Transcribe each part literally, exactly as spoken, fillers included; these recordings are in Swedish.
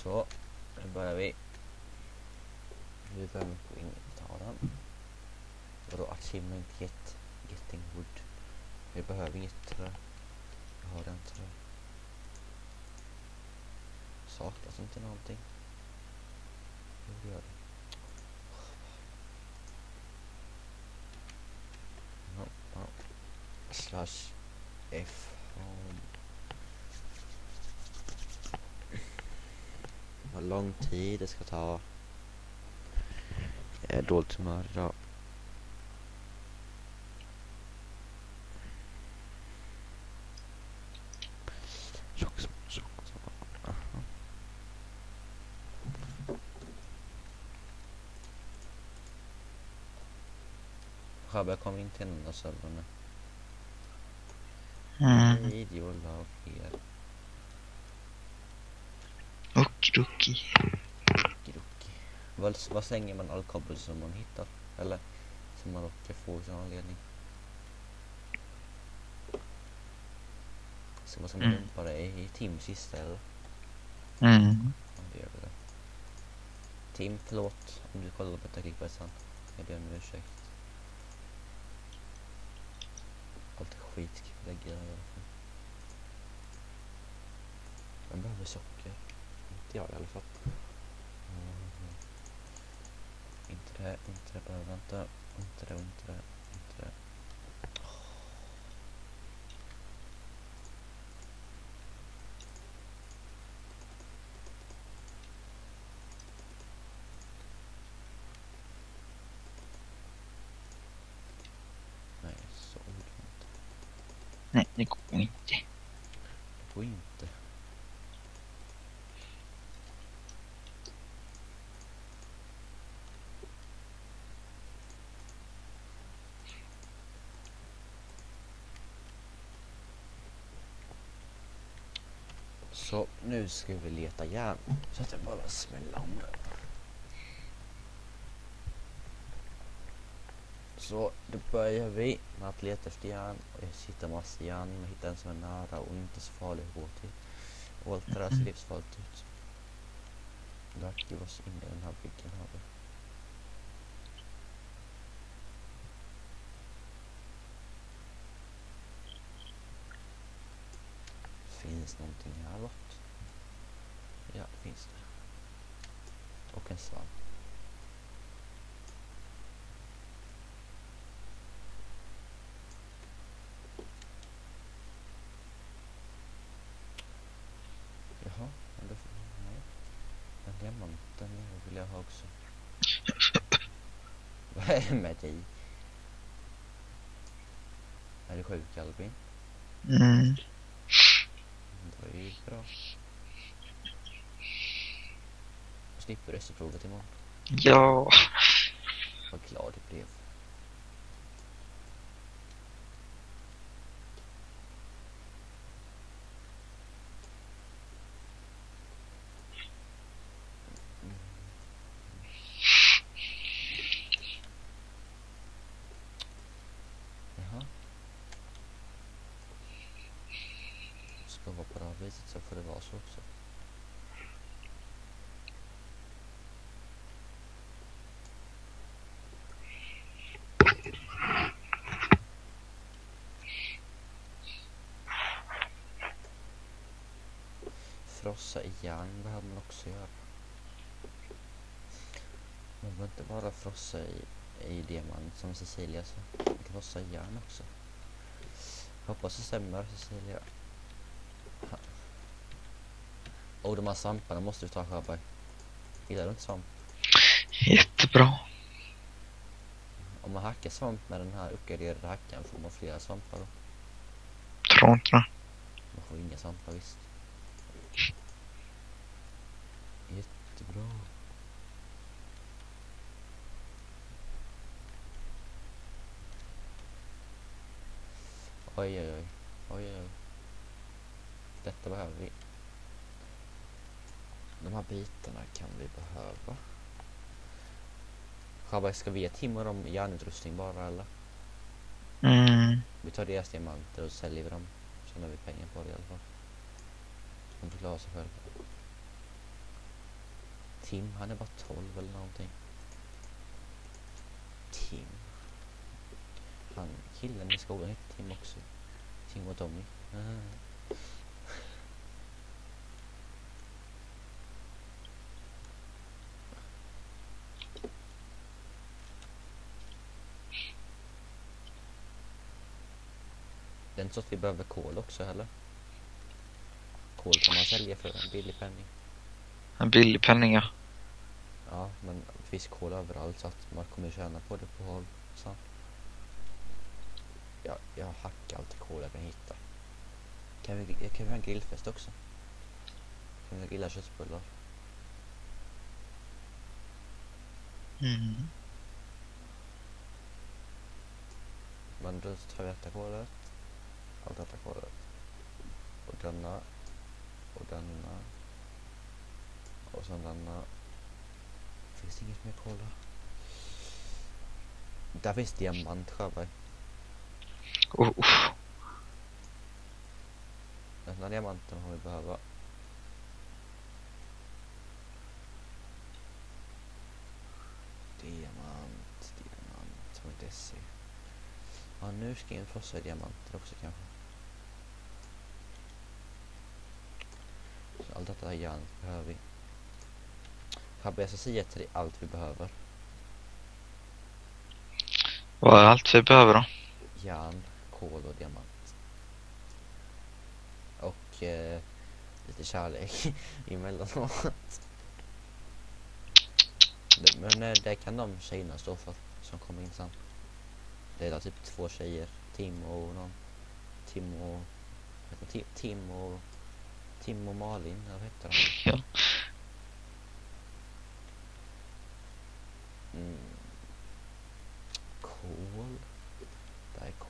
Så, nu börjar vi. Vi börjar med på inventaren. Vadå achievement get, getting wood. Vi behöver inget trä. Jag har en trä. Saknas inte någonting. Hur gör det? Ja, ja. Slash F home. Vad lång tid det ska ta. Jag är dåligt humör idag. Jag kommer in till den där servern nu. Mm. Videolag här. Okidoki. Okidoki. Vad, vad slänger man all kabel som man hittar? Eller som man råkar få i sin anledning? Så vad ska man Mm. dumpa det i Tim sista eller? Mm. Ja, det gör vi det. Tim, förlåt om du kollar på detta klippet sen. Jag ber om ursäkt. Allt skit lägger jag i alla fall. Man behöver socker. Inte jag i alla fall. Mm. Inte det, inte det, behöver inte. Inte det, inte det, inte det. Nej, så går det inte. Nej, det går inte. Det går inte. Så nu ska vi leta järn så att det bara smäller om det. Så då börjar vi med att leta efter järn. Och jag hittar massa järn. Jag hittar en som är nära och inte så farlig att gå till. Och allt det där ser livsfarligt ut. Lucky was inne i den här byggen här. Finns någonting här bort? Ja, det finns det. Och en svamp. Jaha, men det får nej. Den diamanten vill jag ha också. Vad är det med dig? Är du sjuk, Albin? Mm. Det var ju bra. Slipper reseprovet imorgon. Ja. Vad glad det blev. Mm. Jaha. Ska vara på det här viset så får det vara så också. Frossa i järn behöver man också göra. Man behöver inte bara frossa i, i diamant som Cecilia så. Man kan frossa i järn också. Hoppas det stämmer, Cecilia. Och de här svamparna måste du ta, Sjöberg. Gillar du inte svamp? Jättebra. Om man hackar svamp med den här uppgraderade hackaren får man flera svampar då. Tror inte det. Man får inga svampar, visst. Jättebra. Oj, oj, oj. Oj, oj. Detta behöver vi. De här bitarna kan vi behöva. Sjöberg, ska vi ge Tim och dem järnutrustning bara, eller? Mm. Vi tar deras diamanter och säljer dem. Så har vi pengar på det i alla fall. De får klara sig själva. Tim, han är bara tolv eller någonting. Tim. Han, killen i skolan heter Tim också. Tim och Tommy. Mm. Det är inte så att vi behöver kol också heller. Kol kan man sälja för en billig penning. En billig penning, ja. Ja, men det finns kol överallt så att man kommer tjäna på det på håll. Så. Ja, jag hackar allt kol jag kan hitta. Kan vi, kan vi ha en grillfest också? Kan vi grilla köttbullar? Mm. Men då tar vi detta kolet. Allt detta kolet. Och denna. Och denna. Och sen denna. Finns det inget mer kola? Där finns diamant, Sjöberg. Oh, oh. Den här diamanten har vi behöva. Diamant, diamant, vad det ser. Ja, nu ska jag frossa i diamanter också kanske. Så allt detta här järn behöver vi. Habbe, jag ska säga till dig allt vi behöver. Vad är allt vi behöver då? Järn, kol och diamant. Och eh, lite kärlek emellanåt. Men eh, det kan de tjejerna stå för som kommer in sen. Det är typ två tjejer. Tim och någon. Tim och... Tim, Tim och... Tim och Malin, vad heter de? Ja. Mm. Kol. Där är kol.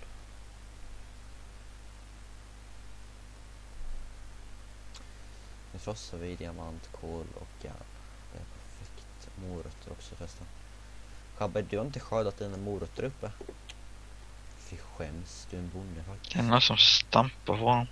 Nu frossar vi diamant, kol och järn. Det är perfekt. Morötter också förresten. Shabbe, du har inte skördat dina morötter uppe? Fy skäms, du är en bonde faktiskt. Det är någon som stampar på dem.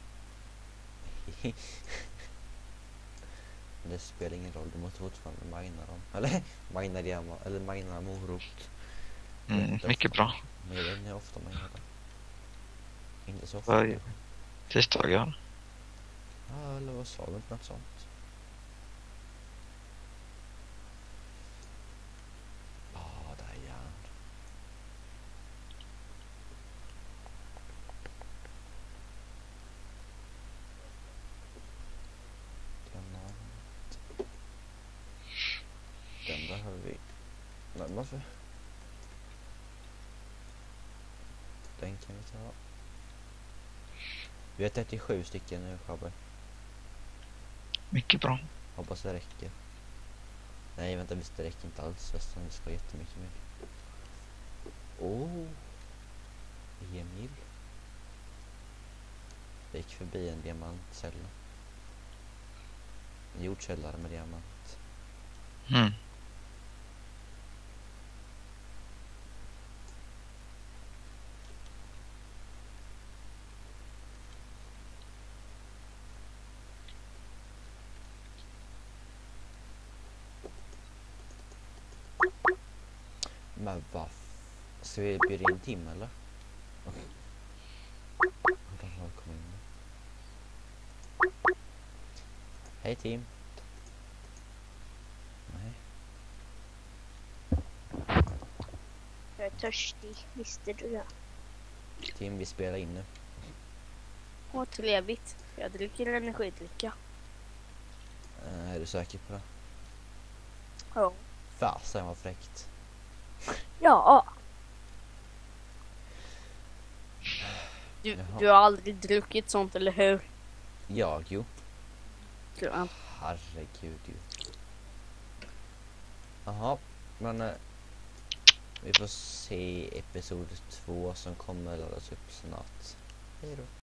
Men det spelar ingen roll, du måste fortfarande mina dem. Eller mina diamant, eller mina morot. Mm, mycket bra. Men jag vet inte hur ofta man gör det. Inte så ofta. Varje tisdagar. Ja, eller vad sa du, inte något sånt? Ja, ah, där är järn. Diamant. Den behöver vi. Men varför? Den kan vi ta. Vi har trettiosju stycken nu, Shabbe. Mycket bra. Hoppas det räcker. Nej, vänta, visst det räcker inte alls. Västan, vi ska ha jättemycket mer. Oh! Emil. Vi gick förbi en diamantkälla. En jordkällare med diamant. Mm. Men vad? Ska vi bjuda in Tim eller? Kom in. Hej Tim. Nej. Jag är törstig, visste du det? Tim, vi spelar in nu. Åh, trevligt. Jag dricker energidricka. Uh, är du säker på det? Ja. Fasen vad fräckt. Ja. Du, Jaha. du har aldrig druckit sånt, eller hur? Jag, jo. Tror jag. Herregud ju. Jaha, men eh, vi får se episod två som kommer laddas upp snart. Hej då.